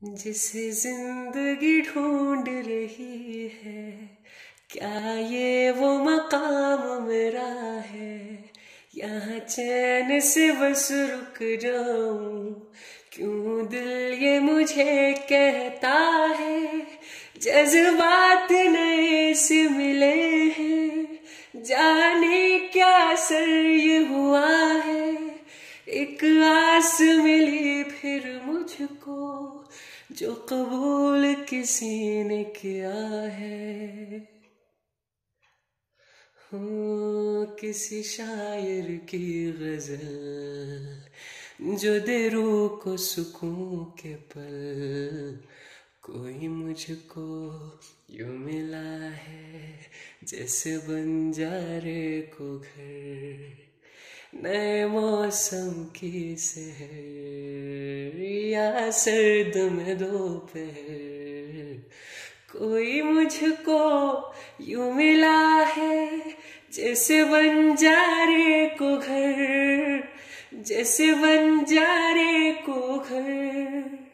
जिसे जिंदगी ढूंढ रही है, क्या ये वो मकाम मेरा है? यहाँ चैन से बस रुक जाऊं, क्यों दिल ये मुझे कहता है। जज्बात नए से मिले हैं, जाने क्या असर ये हुआ है। एक आस मिली फिर मुझको, जो कबूल किसी ने किया है। किसी शायर की गजल जो दे रूह को सुकून के पल, कोई मुझको यूं मिला है जैसे बंजारे को घर। नए मौसम की सहर या सर्द में दोपहर, कोई मुझको यूं मिला है जैसे बंजारे को घर, जैसे बंजारे को घर।